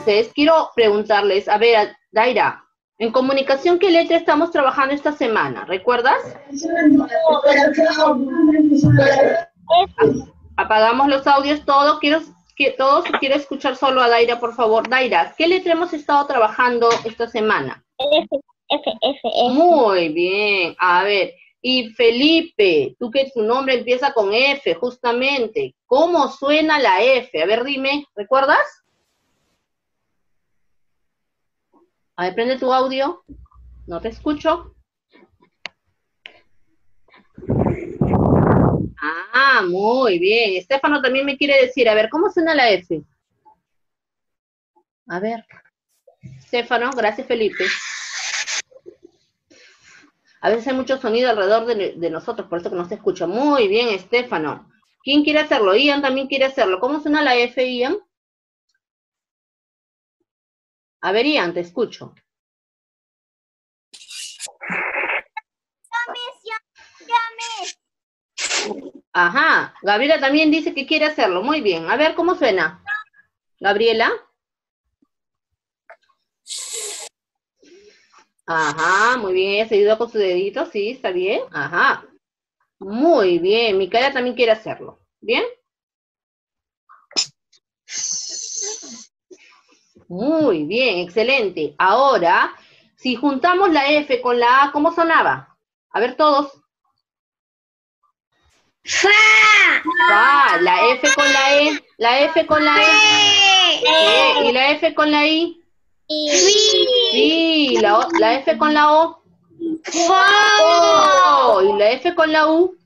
Entonces, quiero preguntarles, a ver, Daira, en comunicación, ¿qué letra estamos trabajando esta semana? ¿Recuerdas? Apagamos los audios, todos. Quiero escuchar solo a Daira, por favor. Daira, ¿qué letra hemos estado trabajando esta semana? F. Muy bien. A ver, y Felipe, tú que tu nombre empieza con F, justamente. ¿Cómo suena la F? A ver, dime, ¿recuerdas? A ver, prende tu audio. No te escucho. Ah, muy bien. Estefano también me quiere decir, a ver, ¿cómo suena la F? A ver. Estefano, gracias Felipe. A veces hay mucho sonido alrededor de nosotros, por eso que no se escucha. Muy bien, Estefano. ¿Quién quiere hacerlo? Ian también quiere hacerlo. ¿Cómo suena la F, Ian? A ver, Ian, te escucho. Ajá. Gabriela también dice que quiere hacerlo. Muy bien. A ver, ¿cómo suena? Gabriela. Ajá, muy bien. Ella se ayuda con su dedito. Sí, está bien. Ajá. Muy bien. Micaela también quiere hacerlo. ¿Bien? Muy bien, excelente. Ahora, si juntamos la F con la A, ¿cómo sonaba? A ver todos. Fa. Fa, la F con la E, la F con la E. ¿Y la F con la I? Sí, la F con la O. Oh, ¿y la F con la U?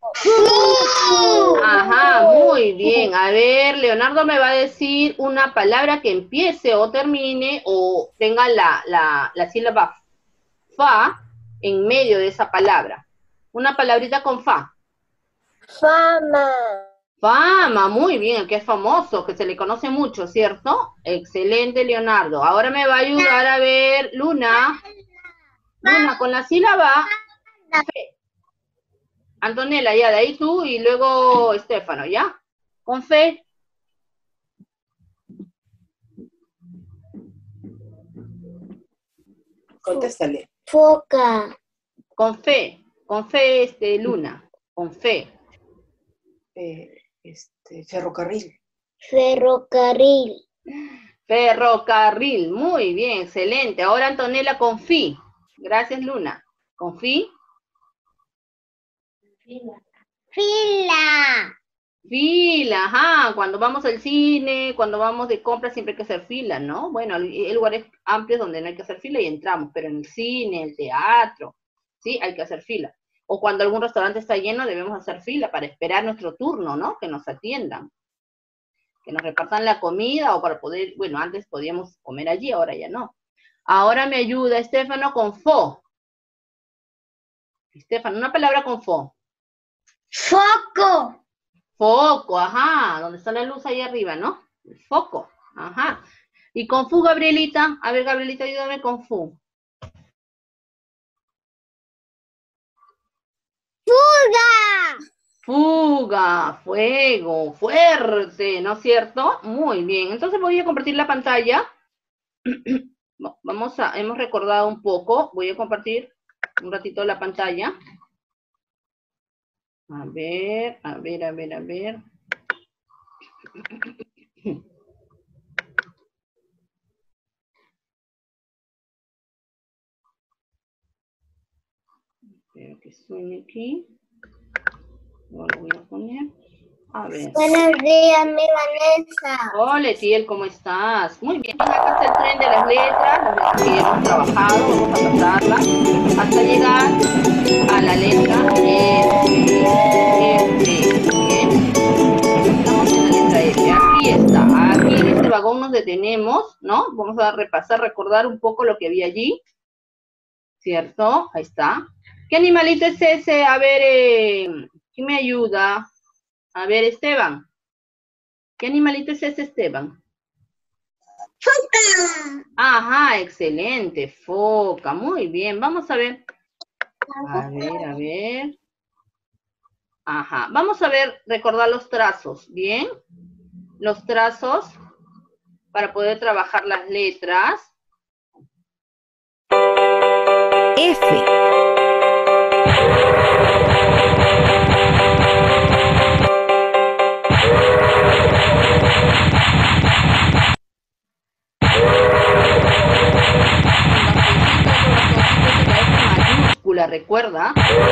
Ajá, muy bien. A ver, Leonardo me va a decir una palabra que empiece o termine o tenga la sílaba fa en medio de esa palabra. Una palabrita con fa. Fama. Fama, muy bien, el que es famoso, que se le conoce mucho, ¿cierto? Excelente, Leonardo. Ahora me va a ayudar a ver Luna. Luna, con la sílaba fe. Antonella, ya, de ahí tú y luego Estefano, ¿ya? Con fe. Contéstale. Foca. Con fe, Luna, con fe. Ferrocarril. Ferrocarril. Ferrocarril, muy bien, excelente. Ahora Antonella con fi. Gracias, Luna. Con fi. Fila. Fila, ajá, cuando vamos al cine, cuando vamos de compras siempre hay que hacer fila, ¿no? Bueno, hay lugares amplios donde no hay que hacer fila y entramos, pero en el cine, el teatro, sí, hay que hacer fila. O cuando algún restaurante está lleno, debemos hacer fila para esperar nuestro turno, ¿no? Que nos atiendan, que nos repartan la comida o para poder, bueno, antes podíamos comer allí, ahora ya no. Ahora me ayuda Estefano con fo. Estefano, una palabra con fo. Foco. Foco, ajá, donde está la luz ahí arriba, ¿no? El foco, ajá. Y con fu, Gabrielita. A ver, Gabrielita, ayúdame con fu. Fuga. Fuga, fuego, fuerte, ¿no es cierto? Muy bien. Entonces voy a compartir la pantalla. Hemos recordado un poco. Voy a compartir un ratito la pantalla. A ver, a ver, a ver, a ver. Espero que suene aquí. No lo voy a poner. A ver. Buenos días, mi Vanessa. Hola, Etiel, ¿cómo estás? Muy bien, acá está el tren de las letras, las letras que hemos trabajado, vamos a pasarlas hasta llegar a la letra F. Bien, estamos en la letra F, aquí está, aquí en este vagón nos detenemos, ¿no? Vamos a repasar, recordar un poco lo que había allí, ¿cierto? Ahí está. ¿Qué animalito es ese? A ver, ¿quién me ayuda? A ver, Esteban. ¿Qué animalito es ese, Esteban? Foca. Ajá, excelente, foca, muy bien, vamos a ver. A ver, a ver. Ajá, vamos a ver, recordar los trazos, ¿bien? Los trazos para poder trabajar las letras. F. Mayúscula, recuerda.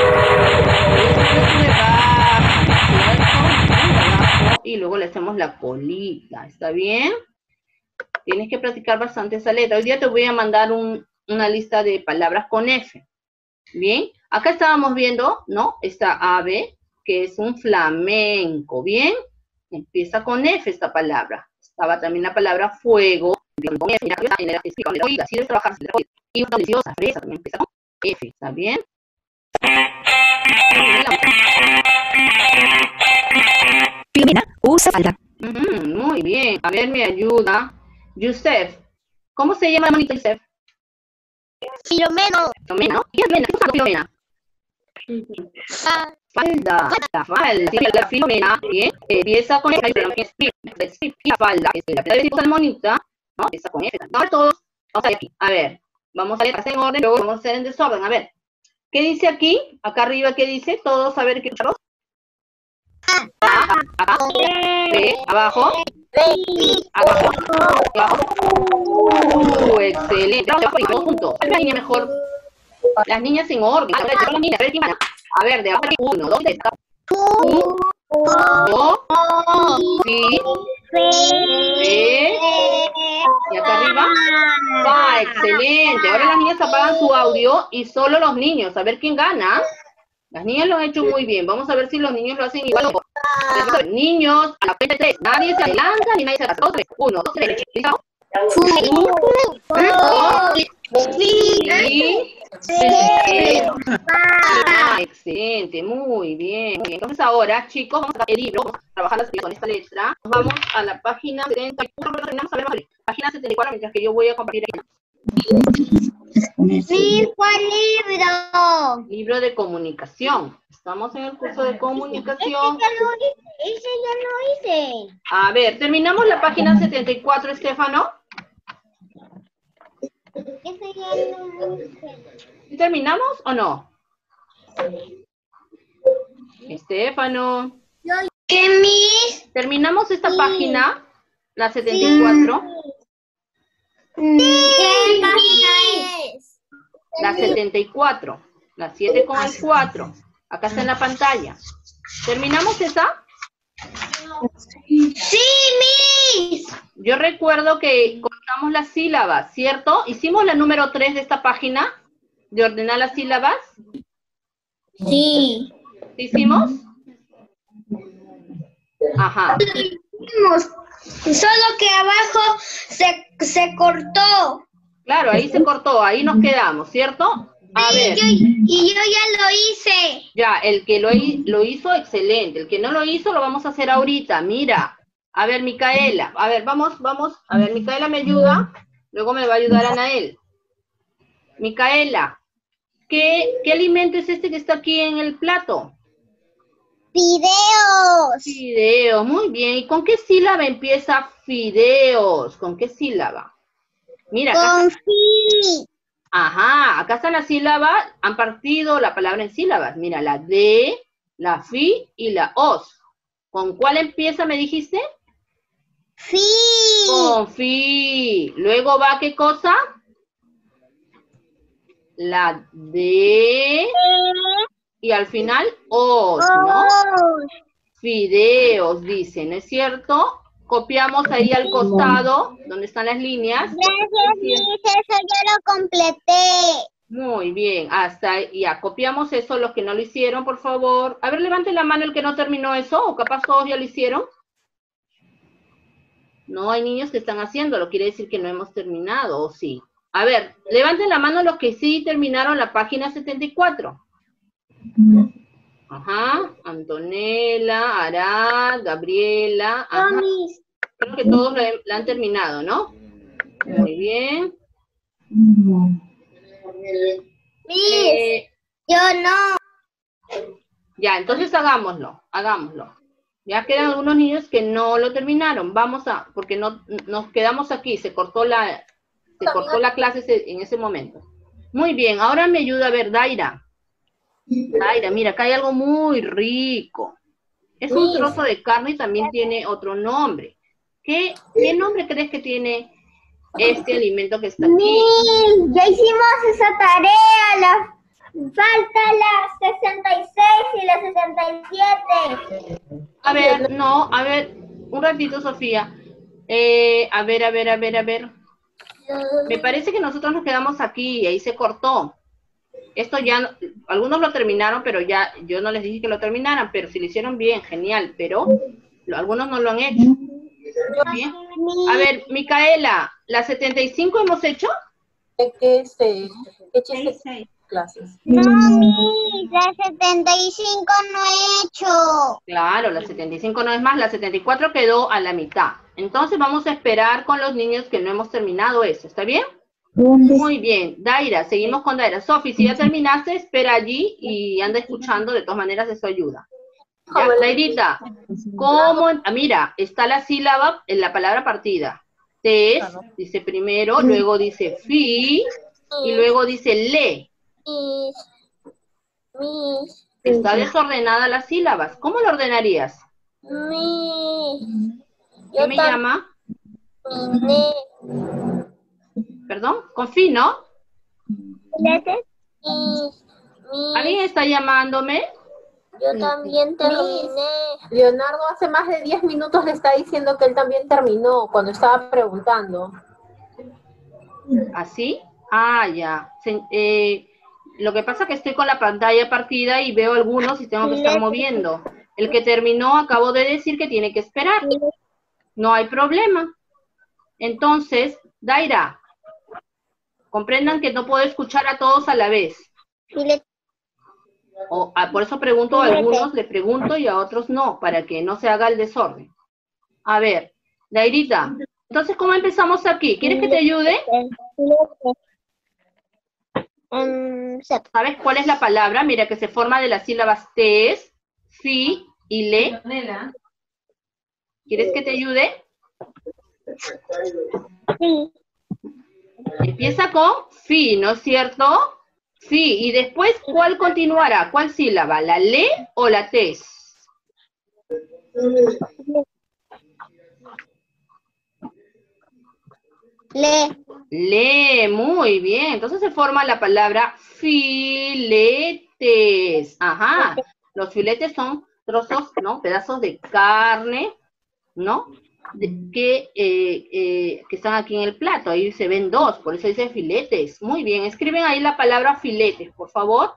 Y luego le hacemos la colita, ¿está bien? Tienes que practicar bastante esa letra. Hoy día te voy a mandar una lista de palabras con F. Bien, acá estábamos viendo, ¿no? Esta ave, que es un flamenco, ¿bien? Empieza con F esta palabra. Estaba también la palabra fuego, con F, si debes trabajar, y una deliciosa fresa también empieza con F, ¿está bien? Filomena usa falda. Muy bien, a ver, me ayuda. Yusef, ¿cómo se llama la monita Yusef? Filomeno. Filomena, ¿no? ¿Qué es Filomena? Falda, la falda. Sí, la Filomena, bien, empieza con F, pero la falda, que es la palabra de monita, ¿no? Empieza con F. Ahora todos, vamos a ver aquí, a ver, vamos a leer en orden, luego vamos a hacer en desorden, a ver. ¿Qué dice aquí? Acá arriba, ¿qué dice? Todos a ver qué escucharon. Acá, B, abajo, abajo, abajo. Excelente. Vamos juntos. La niña mejor. Las niñas en orden. A ver, las niñas, a ver quién gana. A ver, de abajo, 1, 2, 3. 1, 2, sí, y acá arriba. Va, excelente. Ahora las niñas apagan su audio y solo los niños. A ver quién gana. Las niñas lo han hecho muy bien. Vamos a ver si los niños lo hacen igual. Niños, a la cuenta de 3. Nadie se adelanta ni nadie se atrasa. 1, 2, 3. ¿Listo? Excelente, muy bien. Entonces ahora, chicos, vamos a sacar el libro, vamos a trabajar con esta letra. Nos vamos a la página 74, página 74, mientras que yo voy a compartir aquí. ¿Cuál libro? Libro de comunicación. Estamos en el curso de comunicación. Ese ya lo hice. A ver, ¿terminamos la página 74, Estefano? Ese ya lo hice. ¿Terminamos o no? Estefano. ¿Qué, Miss? ¿Terminamos esta página? La 74. ¿Qué página es? La 74. La 7 con el 4. Acá está en la pantalla. ¿Terminamos esa? Sí, Miss. Yo recuerdo que contamos las sílabas, ¿cierto? ¿Hicimos la número 3 de esta página? ¿De ordenar las sílabas? Sí. ¿Hicimos? Ajá. Solo que abajo se cortó. Claro, ahí se cortó, ahí nos quedamos, ¿cierto? A ver. Y yo ya lo hice. Ya, el que lo hizo, excelente. El que no lo hizo, lo vamos a hacer ahorita. Mira. A ver, Micaela. A ver, vamos. A ver, Micaela me ayuda. Luego me va a ayudar Anael. Micaela, ¿qué alimento es este que está aquí en el plato? Fideos. Fideos, muy bien. ¿Y con qué sílaba empieza fideos? ¿Con qué sílaba? Mira, acá. Con fi. Ajá, acá están las sílabas, han partido la palabra en sílabas. Mira, la D, la FI y la OS. ¿Con cuál empieza, me dijiste? Fi. Con FI. Luego va, ¿qué cosa? La D. Y al final, OS, ¿no? Fideos, dicen, ¿no es cierto? Copiamos ahí al costado, donde están las líneas. Gracias, Miss, eso ya lo completé. Muy bien, hasta ahí, ya, copiamos eso, los que no lo hicieron, por favor. A ver, levanten la mano el que no terminó eso, o capaz todos ya lo hicieron. No, hay niños que están haciéndolo, quiere decir que no hemos terminado, ¿o sí? A ver, levanten la mano los que sí terminaron la página 74. Ajá, Antonella, Arad, Gabriela, ajá. Creo que todos la han terminado, ¿no? Muy bien. Miss, yo no. Ya, entonces hagámoslo. Ya quedan algunos niños que no lo terminaron. Porque no nos quedamos aquí, se cortó la clase en ese momento. Muy bien, ahora me ayuda a ver Daira. Daira, mira, acá hay algo muy rico. Es un trozo de carne y también tiene otro nombre. ¿Qué nombre crees que tiene este alimento que está aquí? Miss, ya hicimos esa tarea. Falta la 66 y la 67. A ver, un ratito, Sofía. A ver. Me parece que nosotros nos quedamos aquí y ahí se cortó. Esto ya, algunos lo terminaron, pero ya, yo no les dije que lo terminaran, pero si lo hicieron bien, genial, pero algunos no lo han hecho. Bien. A ver, Micaela, ¿la 75 hemos hecho? ¿Qué chiste clases? No, Miss, la 75 no he hecho. Claro, la 75 no es más, la 74 quedó a la mitad. Entonces vamos a esperar con los niños que no hemos terminado eso, ¿está bien? Muy bien, Daira, seguimos con Daira. Sofi, si ya terminaste, espera allí y anda escuchando, de todas maneras eso ayuda. Ya, Dairita, ¿cómo? Mira, está la sílaba en la palabra partida. Tes, dice primero, luego dice fi, y luego dice le. Miss, Está desordenada las sílabas. ¿Cómo lo ordenarías? Miss, ¿Qué me llama? Perdón, con fi, ¿no? ¿Alguien está llamándome? yo también terminé. Leonardo hace más de 10 minutos le está diciendo que él también terminó cuando estaba preguntando. ¿Así? Ah, ya. Lo que pasa es que estoy con la pantalla partida y veo algunos y tengo que estar moviendo. El que terminó acabo de decir que tiene que esperar. No hay problema. Entonces, Daira, comprendan que no puedo escuchar a todos a la vez. Por eso pregunto a algunos, le pregunto y a otros no, para que no se haga el desorden. A ver, Dairita, entonces, ¿cómo empezamos aquí? ¿Quieres que te ayude? ¿Sabes cuál es la palabra? Mira, que se forma de las sílabas tes, fi y le. ¿Quieres que te ayude? Sí. Empieza con fi, ¿no es cierto? Fi, y después, ¿cuál continuará? ¿Cuál sílaba? ¿La le o la tes? Le, muy bien. Entonces se forma la palabra filetes. Ajá. Los filetes son trozos, ¿no? Pedazos de carne, ¿no? Que están aquí en el plato. Ahí se ven dos, por eso dice filetes. Muy bien. Escriben ahí la palabra filetes, por favor.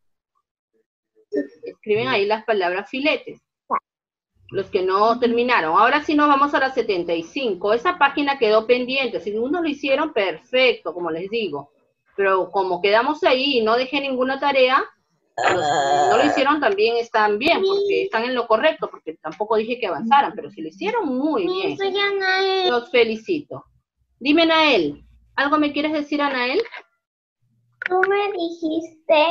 Escriben ahí las palabras filetes. Los que no terminaron. Ahora sí nos vamos a la 75. Esa página quedó pendiente. Si uno lo hicieron, perfecto, como les digo. Pero como quedamos ahí y no dejé ninguna tarea, los que no lo hicieron también están bien, porque están en lo correcto, porque tampoco dije que avanzaran, pero si lo hicieron, muy bien. Los felicito. Dime, Anael, ¿algo me quieres decir, Anael? Tú me dijiste,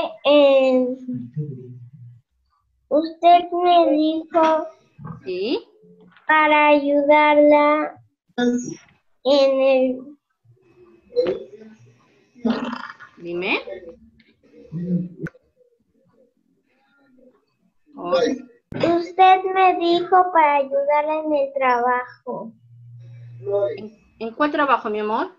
usted me dijo Sí. para ayudarla en el... Dime. Oh. Usted me dijo para ayudarla en el trabajo. ¿En cuál trabajo, mi amor?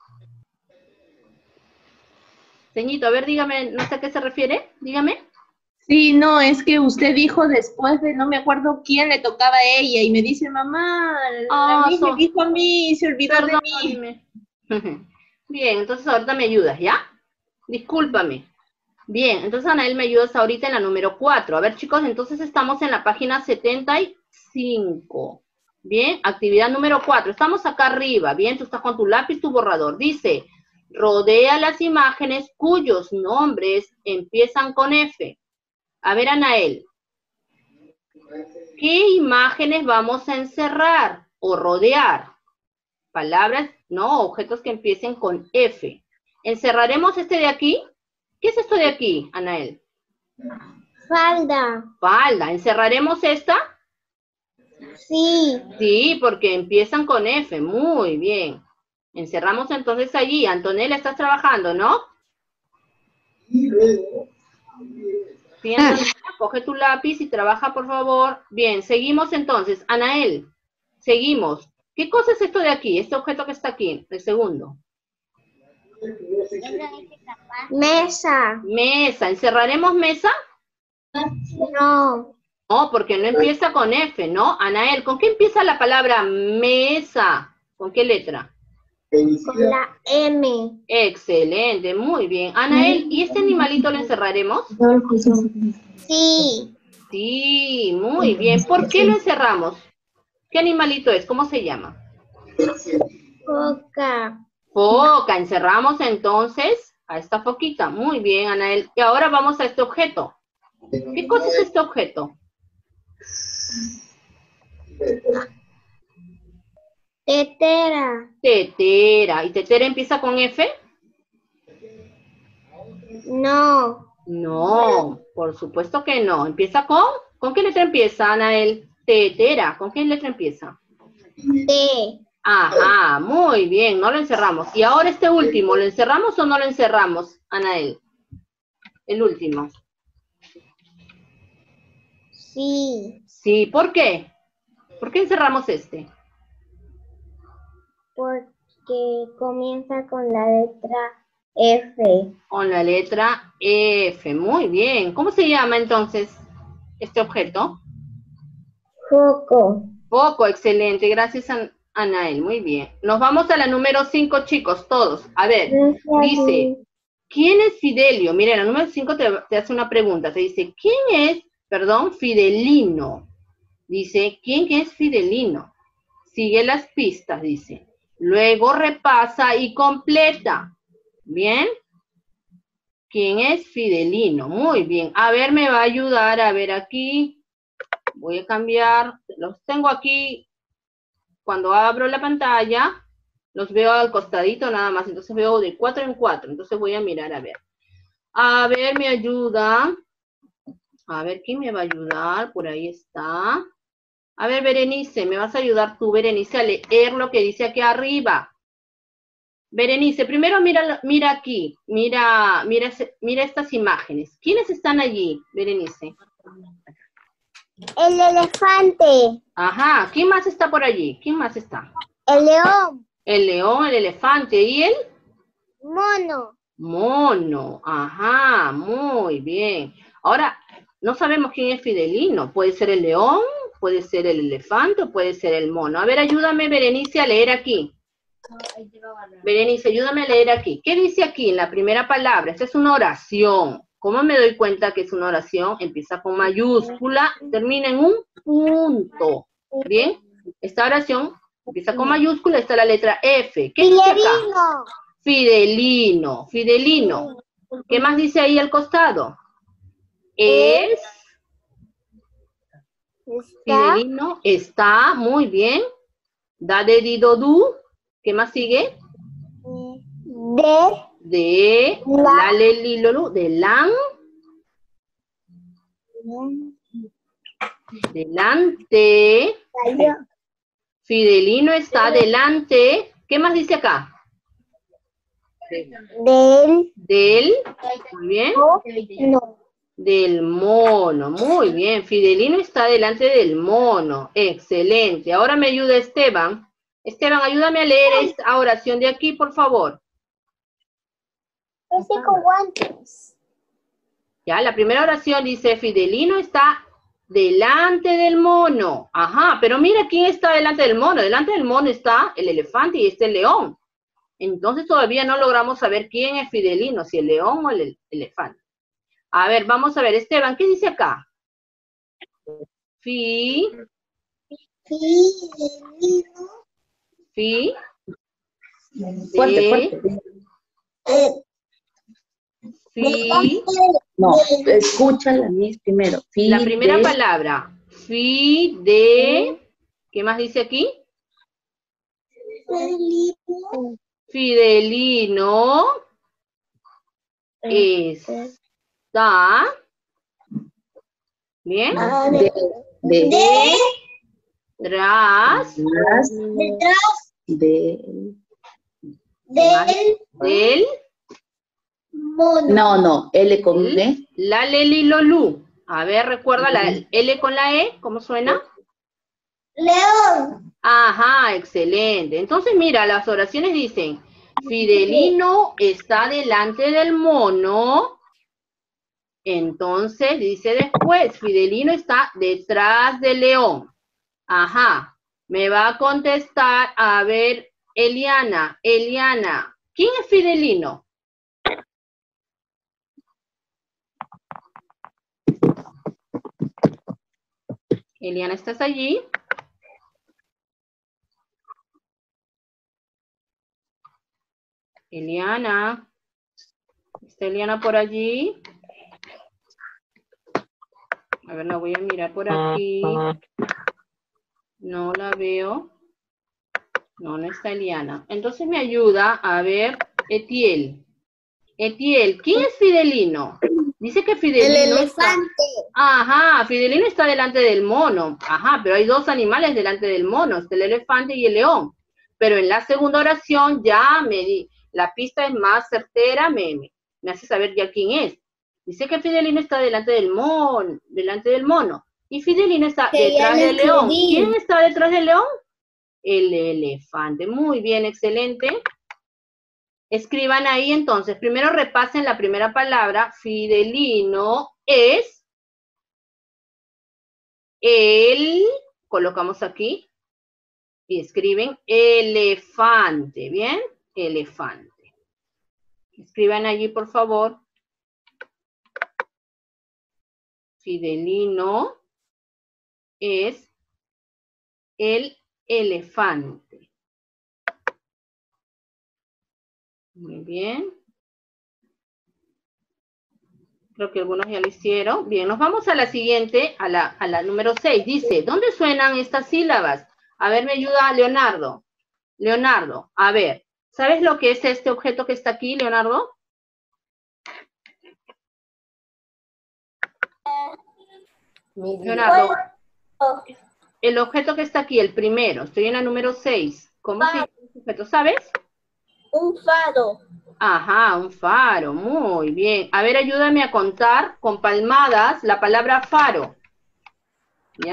Ceñito, a ver, dígame, no sé a qué se refiere, dígame. Sí, no, es que usted dijo después de no me acuerdo quién le tocaba a ella y me dice, mamá, la Miss me dijo a mí, se olvidó de mí. Bien, entonces ahorita me ayudas, ¿ya? Discúlpame. Bien, entonces Anael me ayudas ahorita en la número 4. A ver, chicos, entonces estamos en la página 75. Bien, actividad número 4. Estamos acá arriba, bien, tú estás con tu lápiz, tu borrador. Dice, rodea las imágenes cuyos nombres empiezan con F. A ver, Anael, ¿qué imágenes vamos a encerrar o rodear? Palabras, no, objetos que empiecen con F. ¿Encerraremos este de aquí? ¿Qué es esto de aquí, Anael? Falda. Falda. ¿Encerraremos esta? Sí. Sí, porque empiezan con F. Muy bien. Encerramos entonces allí. Antonella, estás trabajando, ¿no? Sí, Antonella, coge tu lápiz y trabaja, por favor. Bien, seguimos entonces. Anael, seguimos. ¿Qué cosa es esto de aquí? Este objeto que está aquí, el segundo. Mesa. Mesa. ¿Encerraremos mesa? No. No, porque no empieza con F, ¿no? Anael, ¿con qué empieza la palabra mesa? ¿Con qué letra? Con la M. Excelente, muy bien. Anael, ¿y este animalito lo encerraremos? Sí. Sí, muy bien. ¿Por qué lo encerramos? ¿Qué animalito es? ¿Cómo se llama? Foca. Foca. Encerramos entonces a esta foquita. Muy bien, Anael. Y ahora vamos a este objeto. ¿Qué cosa es este objeto? Tetera. Tetera. ¿Y tetera empieza con F? No. No, por supuesto que no. ¿Empieza con? ¿Con qué letra empieza, Anael? Tetera. ¿Con qué letra empieza? T. Ajá, muy bien, no lo encerramos. Y ahora este último, ¿lo encerramos o no lo encerramos, Anael? El último. Sí. Sí, ¿por qué? ¿Por qué encerramos este? Porque comienza con la letra F. Con la letra F, muy bien. ¿Cómo se llama entonces este objeto? Foco. Foco, excelente, gracias Anael, muy bien. Nos vamos a la número 5, chicos, todos. A ver, dice, ¿quién es Fidelio? Miren, la número 5 te hace una pregunta, te dice, ¿quién es, Fidelino? Dice, ¿quién es Fidelino? Sigue las pistas, dice. Luego repasa y completa. ¿Bien? ¿Quién es Fidelino? Muy bien. A ver, me va a ayudar, a ver aquí. Voy a cambiar, los tengo aquí. Cuando abro la pantalla, los veo al costadito nada más. Entonces veo de 4 en 4. Entonces voy a mirar, a ver. A ver, me ayuda. A ver, ¿quién me va a ayudar? Por ahí está. A ver, Berenice, ¿me vas a ayudar tú, Berenice, a leer lo que dice aquí arriba? Berenice, primero mira aquí, mira estas imágenes. ¿Quiénes están allí, Berenice? El elefante. Ajá, ¿quién más está por allí? ¿Quién más está? El león. El león, el elefante y el Mono. mono. Ajá, muy bien. Ahora, no sabemos quién es Fidelino. Puede ser el león, puede ser el elefante o puede ser el mono. A ver, ayúdame, Berenice, a leer aquí. Berenice, ayúdame a leer aquí. ¿Qué dice aquí en la primera palabra? Esta es una oración. ¿Cómo me doy cuenta que es una oración? Empieza con mayúscula, termina en un punto. ¿Bien? Esta oración empieza con mayúscula, está la letra F. ¿Qué dice acá? Fidelino. Fidelino. ¿Qué más dice ahí al costado? Fidelino está, muy bien. Da de dido du. ¿Qué más sigue? De la le li lo lu, de lan. Delante. Fidelino está delante. ¿Qué más dice acá? Del. Muy bien. No. Del mono. Muy bien. Fidelino está delante del mono. Excelente. Ahora me ayuda Esteban. Esteban, ayúdame a leer esta oración de aquí, por favor. Ese con guantes. Ya, la primera oración dice, Fidelino está delante del mono. Ajá, pero mira quién está delante del mono. Delante del mono está el elefante y este el león. Entonces todavía no logramos saber quién es Fidelino, si el león o el elefante. A ver, vamos a ver, Esteban, ¿qué dice acá? Fidelino. Fuerte. No, escúchala Miss primero. La primera palabra. ¿Qué más dice aquí? Fidelino está. ¿Bien? Tras. Detrás Del Del. mono. No, L con D. La, le, li, lo, lu. A ver, recuerda la L con la E, ¿cómo suena? León. Ajá, excelente. Entonces, mira, las oraciones dicen, Fidelino está delante del mono. Entonces, dice después, Fidelino está detrás del león. Ajá, me va a contestar, a ver, Eliana, ¿quién es Fidelino? Eliana, ¿estás allí? Eliana, ¿está Eliana por allí? A ver, la voy a mirar por aquí. No la veo. No, no está Eliana. Entonces me ayuda a ver Etiel. Etiel, ¿quién es Fidelino? Dice que Fidelino El elefante. Ajá, Fidelino está delante del mono. Ajá, pero hay dos animales delante del mono, está el elefante y el león. Pero en la segunda oración ya la pista es más certera, me hace saber ya quién es. Dice que Fidelino está delante del mono. Y Fidelino está detrás del león. ¿Quién está detrás del león? El elefante. Muy bien, excelente. Escriban ahí entonces. Primero repasen la primera palabra. Fidelino es colocamos aquí y escriben elefante. ¿Bien? Elefante. Escriban allí, por favor. Fidelino es el elefante. Muy bien. Creo que algunos ya lo hicieron. Bien, nos vamos a la siguiente, a la número 6. Dice, ¿dónde suenan estas sílabas? A ver, me ayuda Leonardo. Leonardo, a ver, ¿sabes lo que es este objeto que está aquí, Leonardo? Leonardo, el objeto que está aquí, el primero, estoy en la número 6. ¿Cómo se llama este objeto? ¿Sabes? Un faro. Ajá, un faro, muy bien. A ver, ayúdame a contar con palmadas la palabra faro. ¿Ya?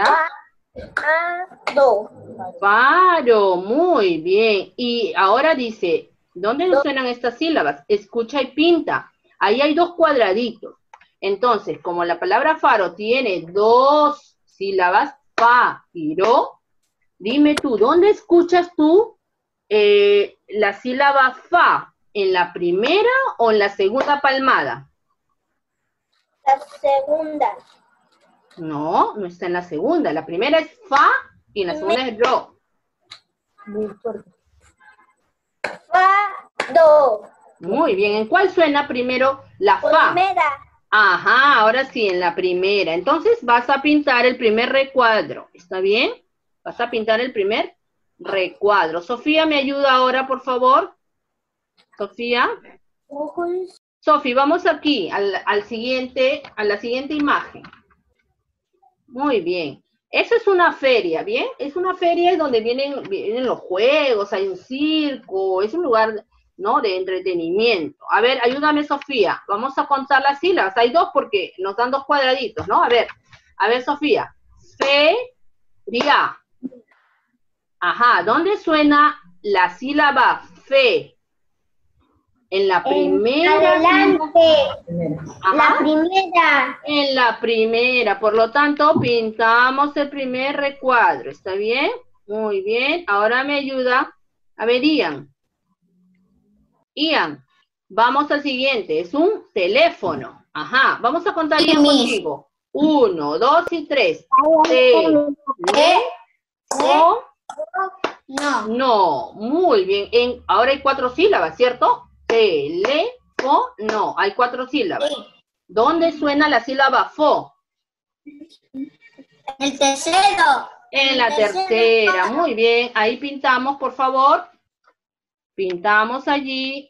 Faro. Faro, muy bien. Y ahora dice, ¿dónde suenan estas sílabas? Escucha y pinta. Ahí hay dos cuadraditos. Entonces, como la palabra faro tiene dos sílabas, fa y ro, dime tú, ¿dónde escuchas tú la sílaba fa? ¿En la primera o en la segunda palmada? La segunda. No, no está en la segunda. La primera es fa y en la segunda es ro. Faro. Muy bien. ¿En cuál suena primero la fa? Primera. Ajá, ahora sí, en la primera. Entonces vas a pintar el primer recuadro. ¿Está bien? Vas a pintar el primer recuadro. Sofía, ¿me ayuda ahora, por favor? Sofía. Sofía, vamos aquí a la siguiente imagen. Muy bien. Eso es una feria, ¿bien? Es una feria donde vienen los juegos, hay un circo, es un lugar, ¿no?, de entretenimiento. A ver, ayúdame, Sofía. Vamos a contar las sílabas. Hay dos porque nos dan dos cuadraditos, ¿no? A ver, Sofía. Feria. Ajá, ¿dónde suena la sílaba fe? En la primera. Adelante. Ajá. La primera. En la primera, por lo tanto, pintamos el primer recuadro, ¿está bien? Muy bien, ahora me ayuda, a ver, Ian. Ian, vamos al siguiente, es un teléfono. Ajá, vamos a contar Ian contigo. 1, 2 y 3. No, muy bien. Ahora hay 4 sílabas, ¿cierto? Teléfono, hay 4 sílabas. ¿Dónde suena la sílaba fo? El tercero. En la tercera, muy bien. Ahí pintamos, por favor. Pintamos allí.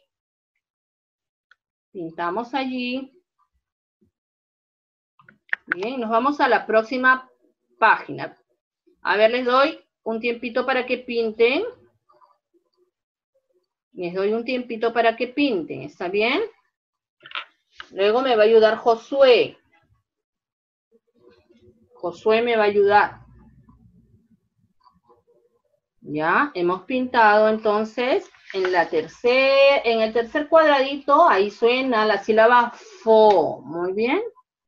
Pintamos allí. Bien, nos vamos a la próxima página. A ver, les doy un tiempito para que pinten. Les doy un tiempito para que pinten, ¿está bien? Luego me va a ayudar Josué. Josué me va a ayudar. Ya, hemos pintado entonces en el tercer cuadradito, ahí suena la sílaba fo. Muy bien.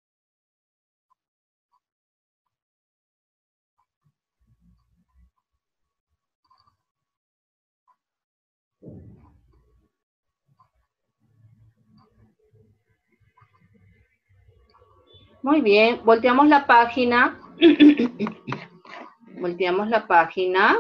Muy bien, volteamos la página. Volteamos la página.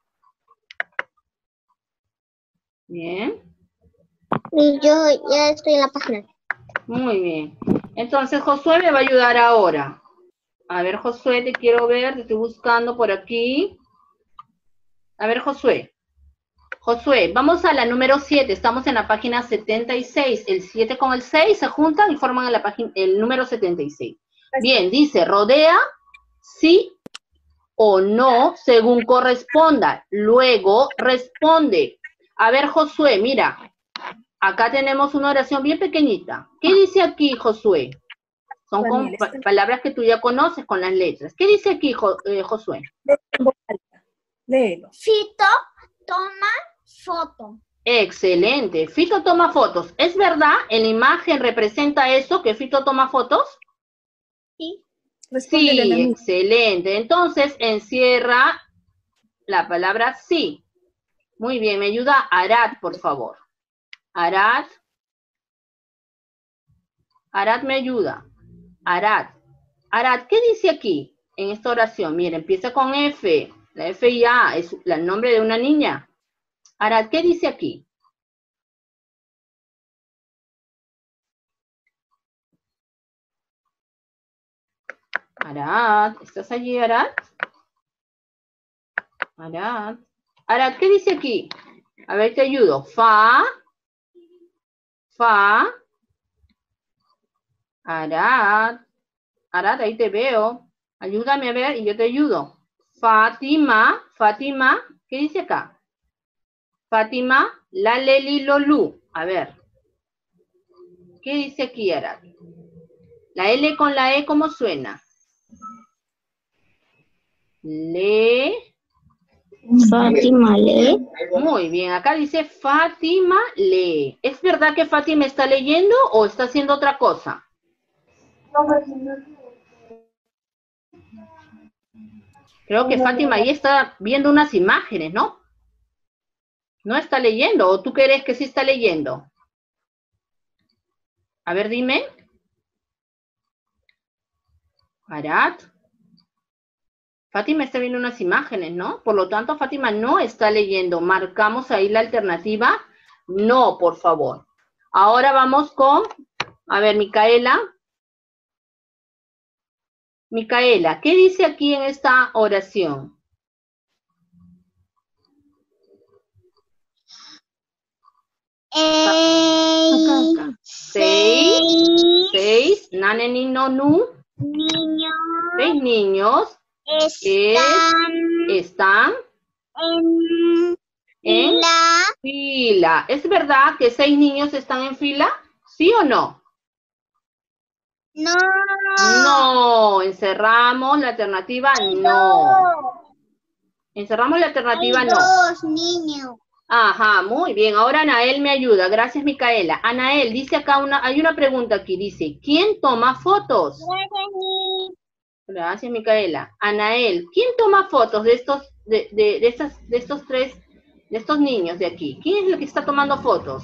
Bien. Y yo ya estoy en la página. Muy bien. Entonces, Josué me va a ayudar ahora. A ver, Josué, te quiero ver. Te estoy buscando por aquí. A ver, Josué. Josué, vamos a la número 7. Estamos en la página 76. El 7 con el 6 se juntan y forman el número 76. Bien, dice, rodea sí o no según corresponda. Luego responde. A ver, Josué, mira. Acá tenemos una oración bien pequeñita. ¿Qué dice aquí, Josué? Son con palabras que tú ya conoces con las letras. ¿Qué dice aquí, Josué? Léelo. Fito toma foto. Excelente. Fito toma fotos. ¿Es verdad? ¿En la imagen representa eso, que Fito toma fotos? Sí. Respóndele a la Sí, misma. excelente. Entonces, encierra la palabra sí. Muy bien, me ayuda Arad, por favor. Arad. Arad me ayuda. Arad. Arad, ¿qué dice aquí en esta oración? Mira, empieza con F. La F y A es el nombre de una niña. Arad, ¿qué dice aquí? Arad, ¿estás allí, Arad? Arad. Arad, ¿qué dice aquí? A ver, te ayudo. Fa. Fa. Arad. Arad, ahí te veo. Ayúdame a ver y yo te ayudo. Fátima. Fátima, ¿qué dice acá? Fátima, la leli lolu. A ver. ¿Qué dice aquí, Arad? La L con la E, ¿cómo suena? Le. Fátima lee. Muy bien, acá dice Fátima lee. ¿Es verdad que Fátima está leyendo o está haciendo otra cosa? Creo que Fátima ahí está viendo unas imágenes, ¿no? No está leyendo, ¿o tú crees que sí está leyendo? A ver, dime. Arad. Fátima está viendo unas imágenes, ¿no? Por lo tanto, Fátima no está leyendo. Marcamos ahí la alternativa. No, por favor. Ahora vamos con, a ver, Micaela. Micaela, ¿qué dice aquí en esta oración? Acá. Seis. Naneni no nu. Niños 6 niños están en la fila. ¿Es verdad que 6 niños están en fila? ¿Sí o no? no. No. Encerramos la alternativa no. Encerramos la alternativa no. Dos niños. Ajá, muy bien. Ahora Anael me ayuda. Gracias, Micaela. Anael, dice acá hay una pregunta aquí. Dice, ¿quién toma fotos? Gracias, Micaela. Anael, ¿quién toma fotos de estos niños de aquí? ¿Quién es el que está tomando fotos?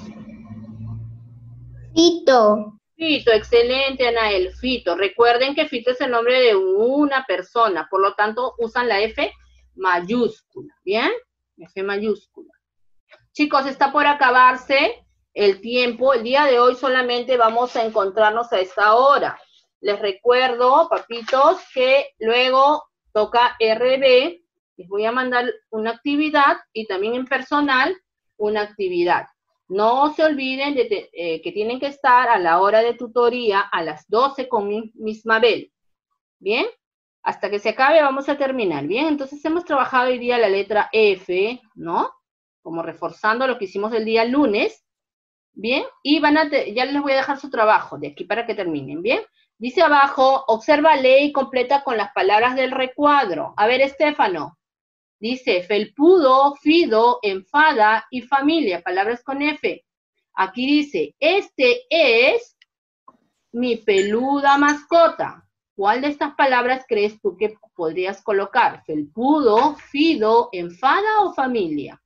Fito. Fito, excelente, Anael. Fito. Recuerden que Fito es el nombre de una persona, por lo tanto usan la F mayúscula. ¿Bien? F mayúscula. Chicos, está por acabarse el tiempo. El día de hoy solamente vamos a encontrarnos a esta hora. Les recuerdo, papitos, que luego toca RB. Les voy a mandar una actividad y también en personal una actividad. No se olviden que tienen que estar a la hora de tutoría a las 12 con Miss Mabel. ¿Bien? Hasta que se acabe vamos a terminar. Bien, entonces hemos trabajado hoy día la letra F, ¿no? Como reforzando lo que hicimos el día lunes. Bien, y ya les voy a dejar su trabajo de aquí para que terminen, ¿bien? Dice abajo, observa, lee y completa con las palabras del recuadro. A ver, Estefano. Dice, felpudo, fido, enfada y familia, palabras con F. Aquí dice, este es mi peluda mascota. ¿Cuál de estas palabras crees tú que podrías colocar? ¿Felpudo, fido, enfada o familia?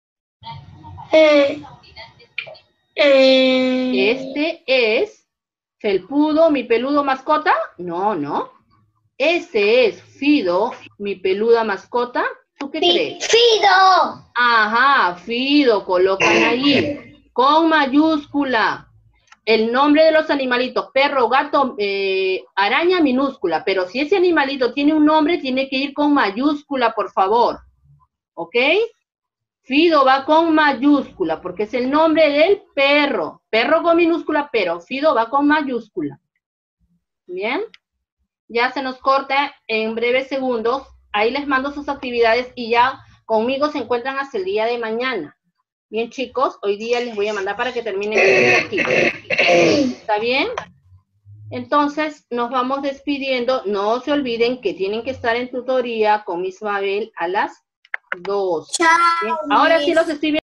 Este es felpudo, mi peludo mascota. No, no. Ese es fido, mi peluda mascota. ¿Tú qué crees? ¡Fido! Ajá, fido, colocan allí. Con mayúscula. El nombre de los animalitos, perro, gato, araña, minúscula. Pero si ese animalito tiene un nombre, tiene que ir con mayúscula, por favor. ¿Ok? Fido va con mayúscula, porque es el nombre del perro. Perro con minúscula, pero Fido va con mayúscula. ¿Bien? Ya se nos corta en breves segundos. Ahí les mando sus actividades y ya conmigo se encuentran hasta el día de mañana. Bien, chicos, hoy día les voy a mandar para que terminen aquí. ¿Está bien? Entonces, nos vamos despidiendo. No se olviden que tienen que estar en tutoría con Miss Mabel a las 2. Chao. Bien, ahora sí los estoy viendo.